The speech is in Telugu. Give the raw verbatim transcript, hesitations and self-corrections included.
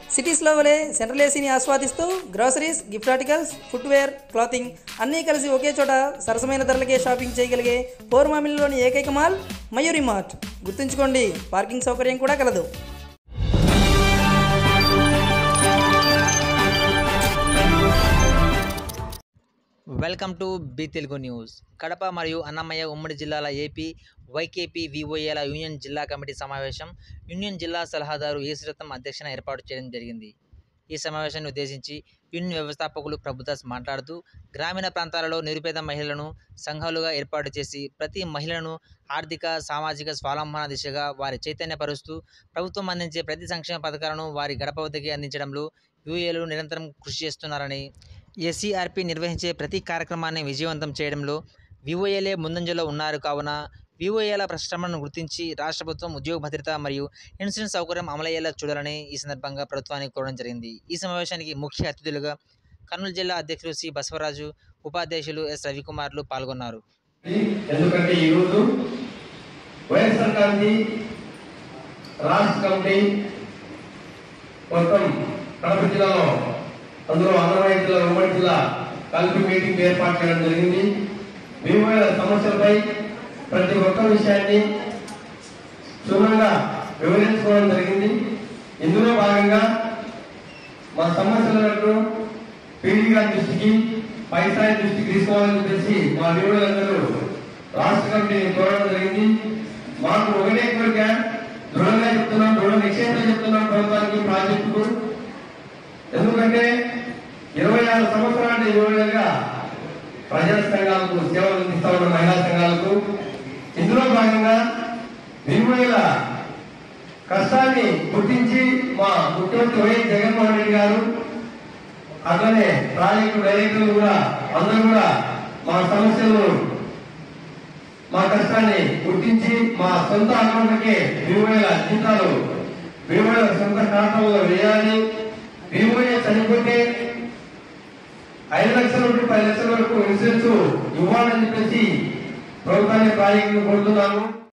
సిటీస్లో వలె సెంట్రల్ ఏసీని ఆస్వాదిస్తూ groceries, gift articles, footwear, clothing అన్నీ కలిసి ఒకే చోట సరసమైన ధరలకే షాపింగ్ చేయగలిగే పోర్మామిల్లోని ఏకైక మాల్ మయూరి మార్ట్. గుర్తుంచుకోండి, పార్కింగ్ సౌకర్యం కూడా కలదు. Welcome to B Telugu news. Kadapa మరియు అన్నమయ్య ఉమ్మడి జిల్లాల ఏపీ వైకేపీ విఓఏల యూనియన్ జిల్లా కమిటీ సమావేశం యూనియన్ జిల్లా సలహాదారు యేసురత్నం అధ్యక్షతన ఏర్పాటు చేయడం జరిగింది. ఈ సమావేశాన్ని ఉద్దేశించి యూనియన్ వ్యవస్థాపకులు ప్రభుదాస్ మాట్లాడుతూ, గ్రామీణ ప్రాంతాలలో నిరుపేద మహిళలను సంఘాలుగా ఏర్పాటు చేసి ప్రతి మహిళను ఆర్థిక, సామాజిక స్వావలంబన దిశగా వారి చైతన్యపరుస్తూ ప్రభుత్వం అందించే ప్రతి సంక్షేమ పథకాలను వారి గడప వద్దకే అందించడంలో యూఏలు నిరంతరం కృషి చేస్తున్నారని, ఎస్సీఆర్పీ నిర్వహించే ప్రతి కార్యక్రమాన్ని విజయవంతం చేయడంలో విఓఏలే ముందంజలో ఉన్నారు. కావున విఓఏల పరిశ్రమలను గుర్తించి రాష్ట్ర ప్రభుత్వం ఉద్యోగ భద్రత మరియు ఇన్సూరెన్స్ సౌకర్యం అమలయ్యేలా చూడాలని ఈ సందర్భంగా ప్రభుత్వానికి కోరడం జరిగింది. ఈ సమావేశానికి ముఖ్య అతిథులుగా కర్నూలు జిల్లా అధ్యక్షులు సి బసవరాజు, ఉపాధ్యక్షులు ఎస్ రవికుమార్లు పాల్గొన్నారు. ఎందుకంటే ఈరోజు వైఎస్ఆర్ గాంధీ రాష్ట్ర కమిటీ మొత్తం కడప జిల్లాలో, అందులో అన్నమయ్య జిల్లా, ఉమ్మడి జిల్లా కలిపి మీటింగ్ ఏర్పాటు చేయడం జరిగింది. వివిధ సమస్యలపై ప్రతి ఒక్క విషయాన్ని క్షుణ్ణంగా వివరించుకోవడం జరిగింది. ఇందులో భాగంగా మా సమస్యలను పీడీ గారి దృష్టికి, పై స్థాయి దృష్టికి తీసుకోవాలని చెప్పేసి మా వివరాలందరూ రాష్ట్ర కమిటీని కోరడం జరిగింది. మాకు ఒకటే కోరిక, దృఢంగా చెప్తున్నాం, దృఢ నిక్షేపంగా చెప్తున్నాం ప్రభుత్వానికి, ప్రాజెక్టుకు. ఎందుకంటే ఇరవై ఆరు సంవత్సరాల యువగా ప్రజా సంఘాలకు సేవలు అందిస్తా ఉన్న మహిళా సంఘాలకు, ఇందులో భాగంగా విలువైన కష్టాన్ని గుర్తించి మా ముఖ్యమంత్రి వైఎస్ జగన్మోహన్ రెడ్డి గారు, అట్లనే ప్రాజెక్టు డైరెక్టర్లు కూడా అందరూ కూడా మా సమస్యలను, మా కష్టాన్ని గుర్తించి మా సొంత అకౌంట్లకే విలువైన జీతాలు విలువైన సొంత ఖాతాలో వేయాలి. విలువైన చనిపోతే ఐదు లక్షల నుండి పది లక్షల వరకు ఇన్సూరెన్స్ ఇవ్వాలని చెప్పేసి ప్రభుత్వాన్ని ప్రాజెక్టును కోరుతున్నాము.